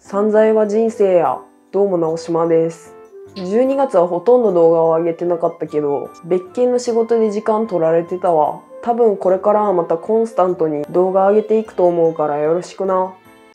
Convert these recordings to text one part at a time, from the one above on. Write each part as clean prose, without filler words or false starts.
散財は人生や。どうも直島です。12月はほとんど動画を上げてなかったけど、別件の仕事で時間取られてたわ。多分これからはまたコンスタントに動画上げていくと思うからよろしくな。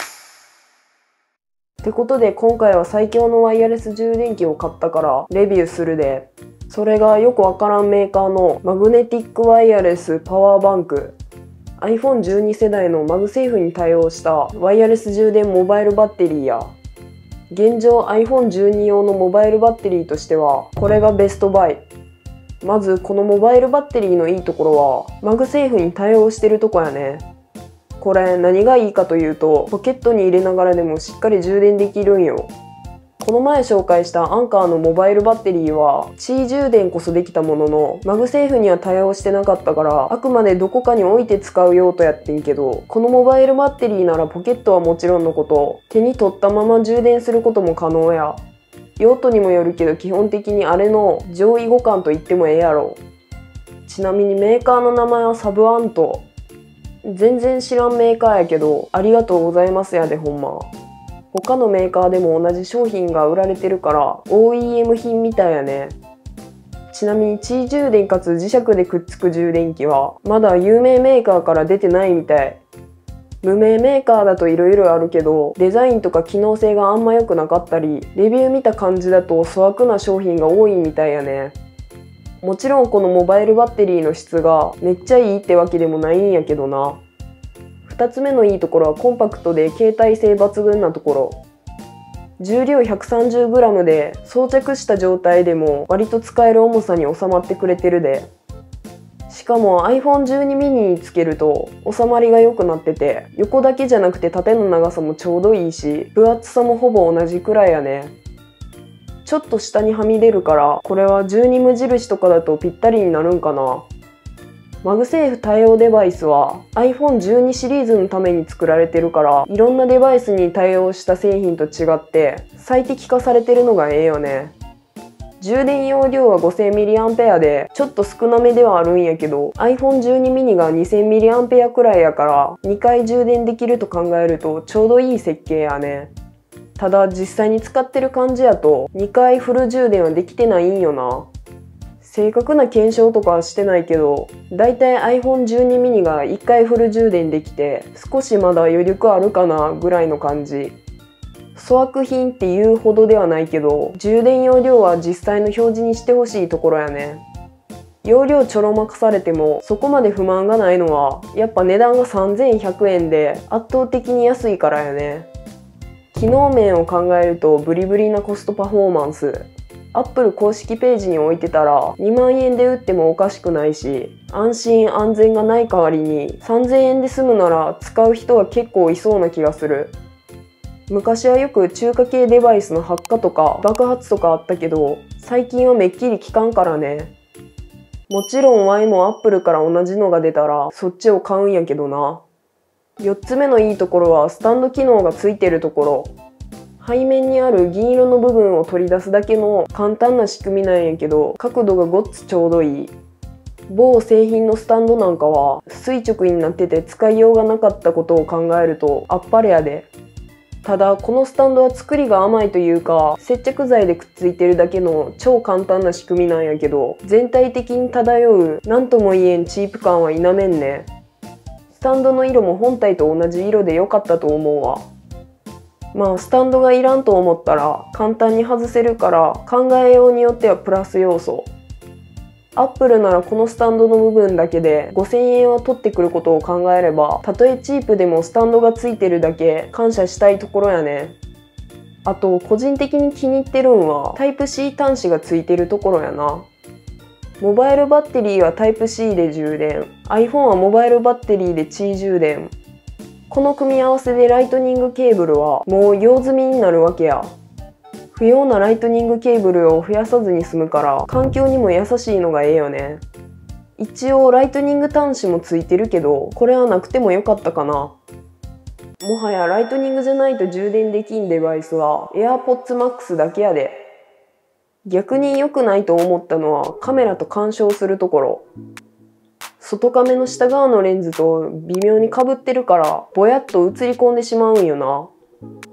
ってことで今回は最強のワイヤレス充電器を買ったからレビューするで。それがよくわからんメーカーのマグネティックワイヤレスパワーバンク。iPhone12 世代のマグセーフに対応したワイヤレス充電モバイルバッテリーや。現状 iPhone12 用のモバイルバッテリーとしてはこれがベストバイ。まずこのモバイルバッテリーのいいところはマグセーフに対応してるとこやね。これ何がいいかというとポケットに入れながらでもしっかり充電できるんよ。この前紹介したアンカーのモバイルバッテリーはQi充電こそできたもののマグセーフには対応してなかったからあくまでどこかに置いて使う用途やってんけど、このモバイルバッテリーならポケットはもちろんのこと手に取ったまま充電することも可能や。用途にもよるけど基本的にあれの上位互換と言ってもええやろ。ちなみにメーカーの名前はサブアント。全然知らんメーカーやけどありがとうございますやでほんま。他のメーカーでも同じ商品が売られてるから OEM 品みたいやね。ちなみにQi充電かつ磁石でくっつく充電器はまだ有名メーカーから出てないみたい。無名メーカーだと色々あるけどデザインとか機能性があんま良くなかったりレビュー見た感じだと粗悪な商品が多いみたいやね。もちろんこのモバイルバッテリーの質がめっちゃいいってわけでもないんやけどな。2つ目のいいところはコンパクトで携帯性抜群なところ。重量 130g で装着した状態でも割と使える重さに収まってくれてるで。しかも iPhone12 mini につけると収まりが良くなってて横だけじゃなくて縦の長さもちょうどいいし分厚さもほぼ同じくらいやね。ちょっと下にはみ出るからこれは12無印とかだとぴったりになるんかな。マグセーフ対応デバイスは iPhone12 シリーズのために作られてるからいろんなデバイスに対応した製品と違って最適化されてるのがええよね。充電容量は 5000mAh でちょっと少なめではあるんやけど iPhone12 mini が 2000mAh くらいやから2回充電できると考えるとちょうどいい設計やね。ただ実際に使ってる感じやと2回フル充電はできてないんよな。正確な検証とかはしてないけどだいたい iPhone12 mini が1回フル充電できて少しまだ余力あるかなぐらいの感じ。粗悪品っていうほどではないけど充電容量は実際の表示にしてほしいところやね。容量ちょろまかされてもそこまで不満がないのはやっぱ値段が3100円で圧倒的に安いからやね。機能面を考えるとブリブリなコストパフォーマンス。Apple 公式ページに置いてたら2万円で売ってもおかしくないし安心安全がない代わりに3000円で済むなら使う人は結構いそうな気がする。昔はよく中華系デバイスの発火とか爆発とかあったけど最近はめっきり効かんからね。もちろん Y も Apple から同じのが出たらそっちを買うんやけどな。4つ目のいいところはスタンド機能がついてるところ。背面にある銀色の部分を取り出すだけの簡単な仕組みなんやけど角度がごっつちょうどいい。某製品のスタンドなんかは垂直になってて使いようがなかったことを考えるとあっぱれやで。ただこのスタンドは作りが甘いというか接着剤でくっついてるだけの超簡単な仕組みなんやけど全体的に漂う何とも言えんチープ感は否めんね。スタンドの色も本体と同じ色で良かったと思うわ。まあスタンドがいらんと思ったら簡単に外せるから考えようによってはプラス要素。アップルならこのスタンドの部分だけで5000円は取ってくることを考えればたとえチープでもスタンドがついてるだけ感謝したいところやね。あと個人的に気に入ってるんはタイプ C 端子がついてるところやな。モバイルバッテリーはタイプ C で充電 iPhone はモバイルバッテリーでQi充電。この組み合わせでライトニングケーブルはもう用済みになるわけや。不要なライトニングケーブルを増やさずに済むから環境にも優しいのがええよね。一応ライトニング端子もついてるけどこれはなくてもよかったかな。もはやライトニングじゃないと充電できんデバイスは AirPods Max だけやで。逆に良くないと思ったのはカメラと干渉するところ。外カメの下側のレンズと微妙にかぶってるからぼやっと映り込んでしまうんよな。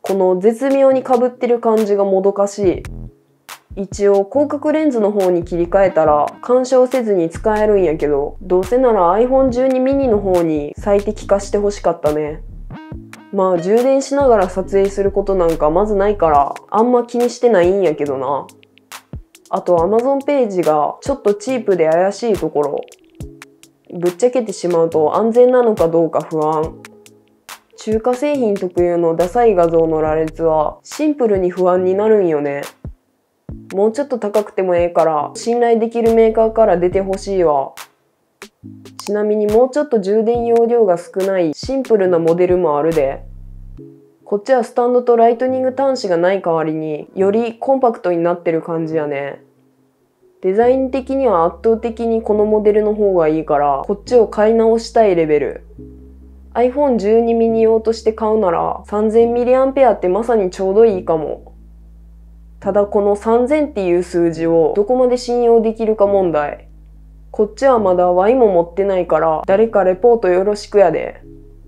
この絶妙に被ってる感じがもどかしい。一応広角レンズの方に切り替えたら干渉せずに使えるんやけど、どうせなら iPhone12 mini の方に最適化してほしかったね。まあ充電しながら撮影することなんかまずないからあんま気にしてないんやけどな。あと Amazon ページがちょっとチープで怪しいところ。ぶっちゃけてしまうと安全なのかどうか不安。中華製品特有のダサい画像の羅列はシンプルに不安になるんよね。もうちょっと高くてもええから信頼できるメーカーから出てほしいわ。ちなみにもうちょっと充電容量が少ないシンプルなモデルもあるで。こっちはスタンドとライトニング端子がない代わりによりコンパクトになってる感じやね。デザイン的には圧倒的にこのモデルの方がいいからこっちを買い直したいレベル。iPhone12 mini 用として買うなら 3000mAh ってまさにちょうどいいかも。ただこの3000っていう数字をどこまで信用できるか問題。こっちはまだ Y も持ってないから誰かレポートよろしくやで。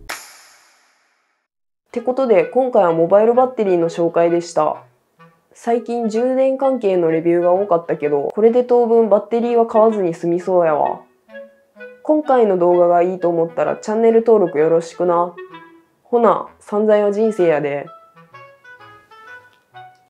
ってことで今回はモバイルバッテリーの紹介でした。最近充電関係のレビューが多かったけど、これで当分バッテリーは買わずに済みそうやわ。今回の動画がいいと思ったらチャンネル登録よろしくな。ほな、散財は人生やで。